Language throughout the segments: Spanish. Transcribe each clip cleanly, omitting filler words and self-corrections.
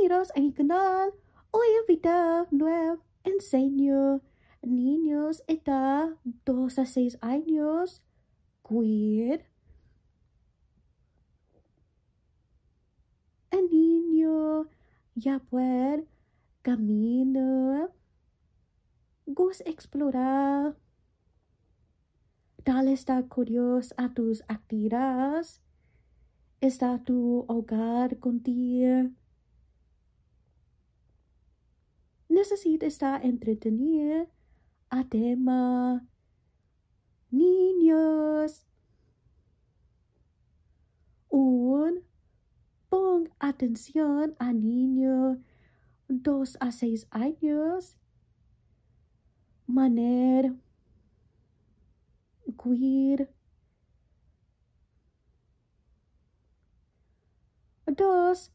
Bienvenidos a mi canal. Hoy el video nuevo enseño niños edad 2 a 6 años. Cuid. El niño ya puede caminar. Gusta explorar. Tal está curioso a tus actividades. Está tu hogar contigo. Necesita estar entretenido a tema niños. Pon atención a niño 2 a 6 años. Manera. Cuid. 2.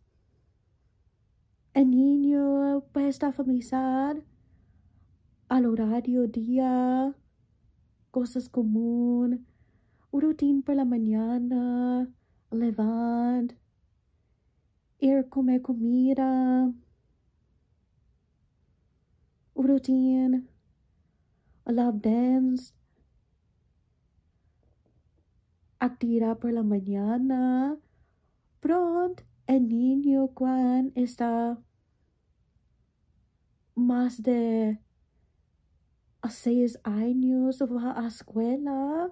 El niño puede estar familiarizado al horario día, cosas comunes, rutina por la mañana, levantar, ir a comer comida, rutina, love dance, actividad por la mañana. Pronto, el niño cuando está más de 6 años va a escuela.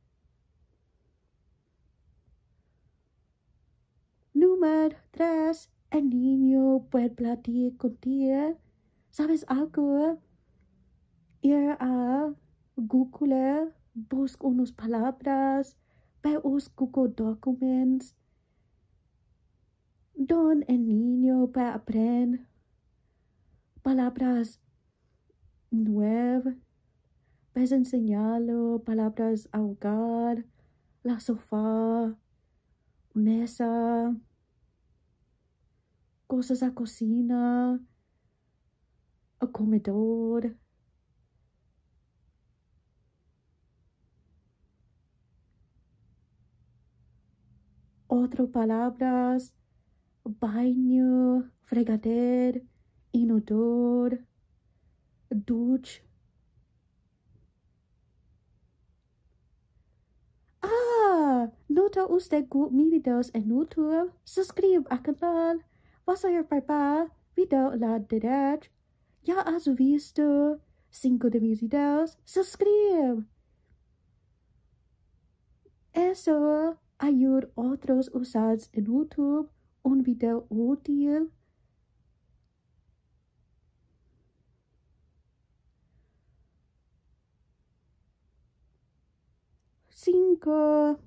Número 3. El niño puede platicar contigo. ¿Sabes algo? Ir a Google, busca unas palabras, ve Google Documents, donde el niño puede aprender palabras nuevas. Puedes enseñarlo palabras a hogar, la sofá, mesa, cosas a cocina, a comedor. Otras palabras, baño, fregadero, inodoro, ducha. ¿Nota usted mis videos en YouTube? Suscribe al canal. Vas a ir para video a la derecha. Ya has visto 5 de mis videos. Suscribe. Eso ayuda a otros usuarios en YouTube. Un video útil. 5.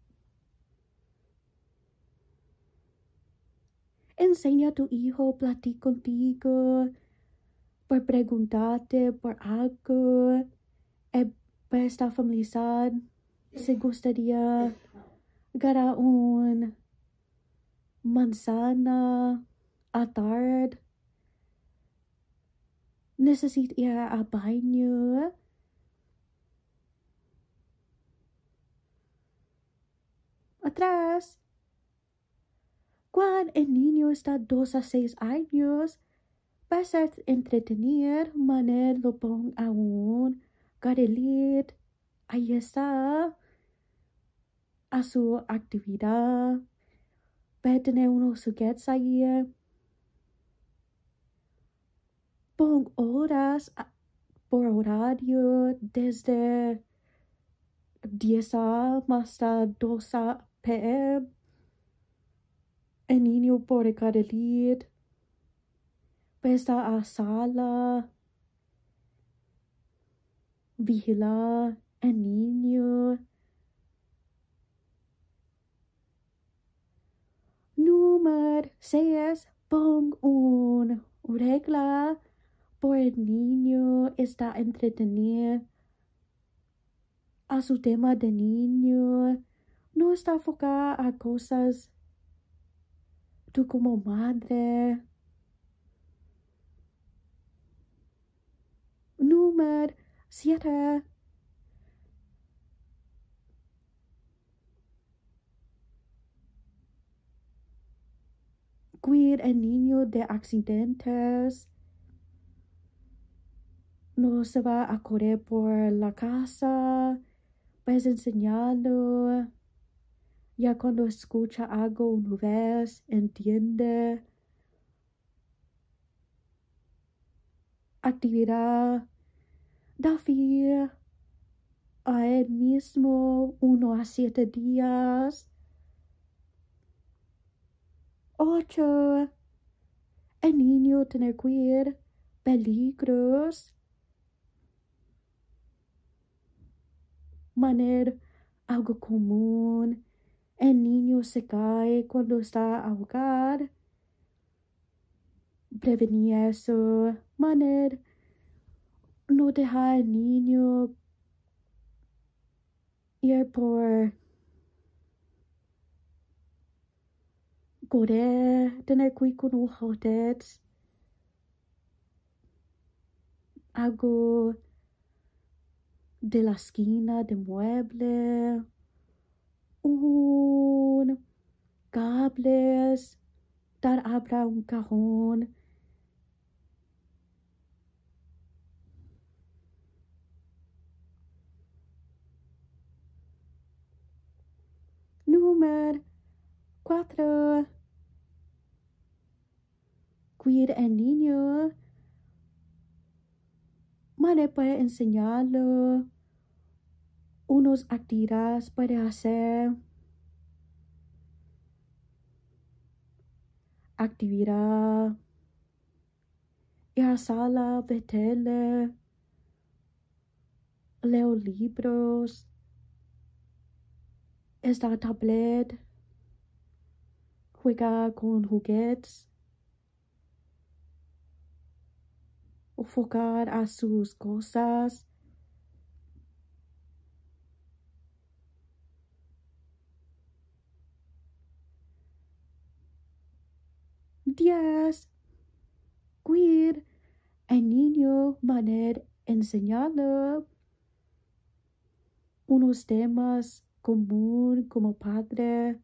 Enseña a tu hijo a platicar contigo, por preguntarte por algo, para estar familiarizado. Se gustaría ganar una manzana a tarde. Necesita ir al baño. Atrás. Cuando el niño está 2 a 6 años, va a ser entretenido, manera lo ponga a un carril. Ahí está. A su actividad. Va a tener unos juguetes ahí. Pon horas por horario desde 10 a.m. hasta 2 p.m. El niño puede carril. Va a estar a sala. Vigilar el niño. Número 6. Pon una regla por el niño está entretenido a su tema de niño. No está enfocado a cosas tú como madre. Número 7. Cuid el niño de accidentes. No se va a correr por la casa. Puedes enseñarlo. Ya cuando escucha algo una vez, entiende. Actividad. Da fe a él mismo 1 a 7 días. 8. El niño tener cuidado. Peligros. Manera algo común. El niño se cae cuando está a jugar. Prevenir eso. Manera no dejar al niño ir por correr. Tener cuidado con los juguetes. Algo de la esquina de mueble. Cables. Dar abra un cajón. Número 4. Cuida el niño. Madre puede enseñarlo unas actividades para hacer. Actividad. Ir a sala, ver tele. Leo libros. Estar tablet. Jugar con juguetes. Enfocar a sus cosas. Días. Cuida el niño. Manera enseñarlo unos temas común como padre.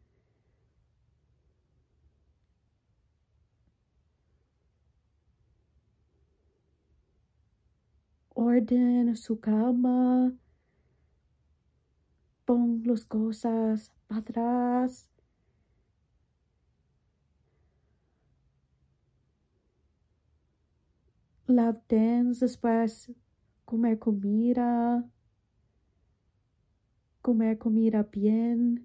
Orden su cama. Pon las cosas para atrás. Laven después. Comer comida. Comer comida bien.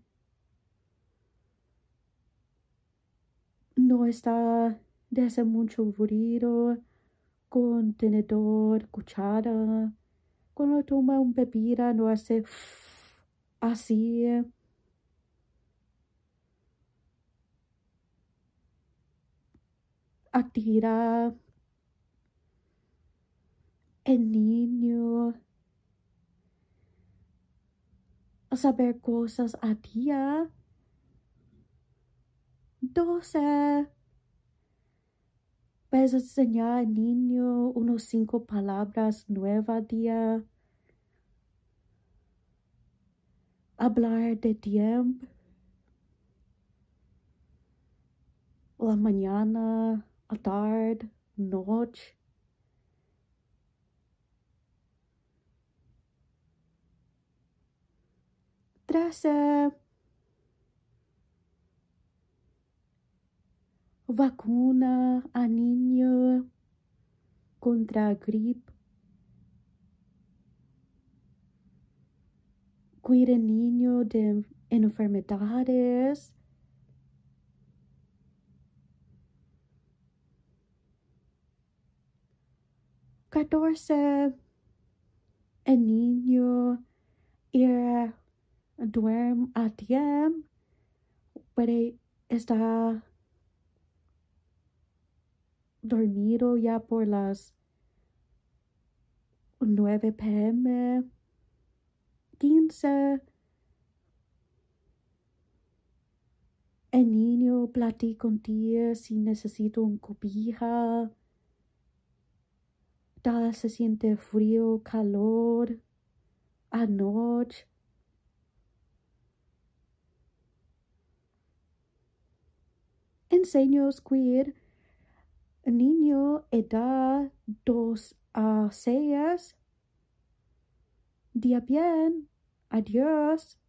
No está de hacer mucho ruido con tenedor, cuchara. Cuando toma un bebida no hace así. Actividad. El niño. Saber cosas a día. 12. Puedes enseñar al niño unos 5 palabras nuevas al día. Hablar de tiempo. La mañana, la tarde, noche. Vacuna a niño contra gripe. Cuida al niño de enfermedades. 14. El niño ir duerme a tiempo. Puede estar dormido ya por las 9 p.m. 15. El niño platica contigo si necesita un cobija. Tal se siente frío, calor, anoche. Enseños, Cuid, niño, edad 2 a 6. Día bien. Adiós.